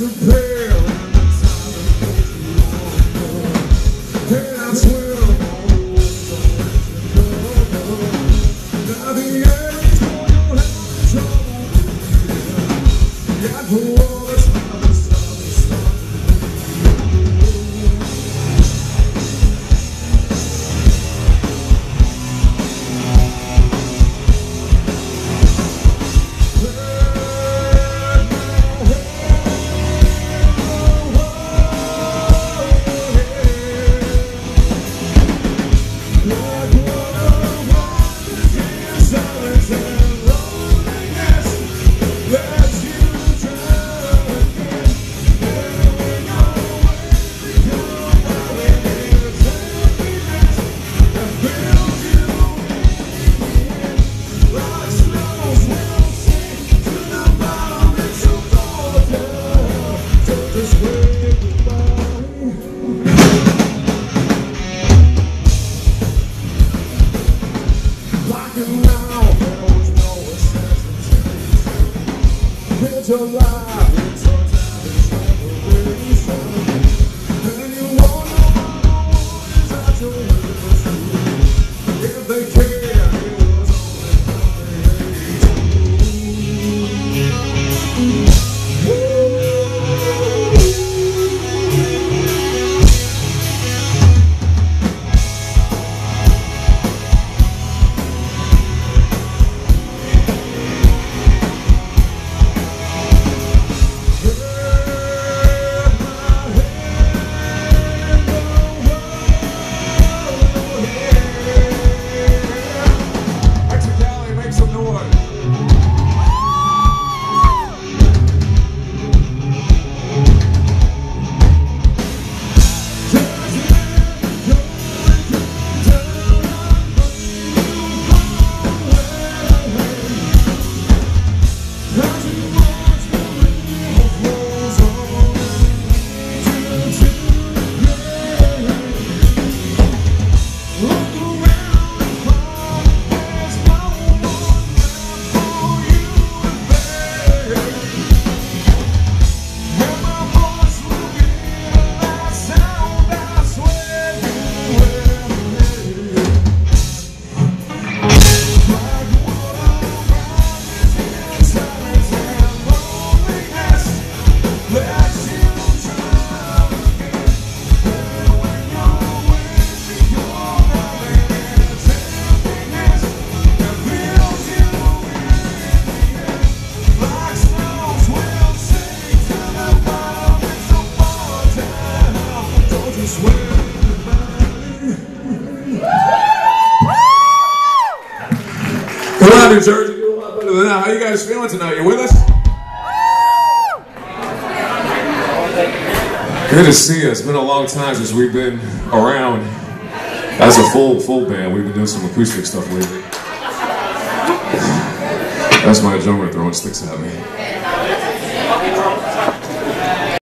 New Jersey do a lot better than that. How you guys feeling tonight? You with us? Good to see you. It's been a long time since we've been around as a full band. We've been doing some acoustic stuff lately. That's my drummer throwing sticks at me.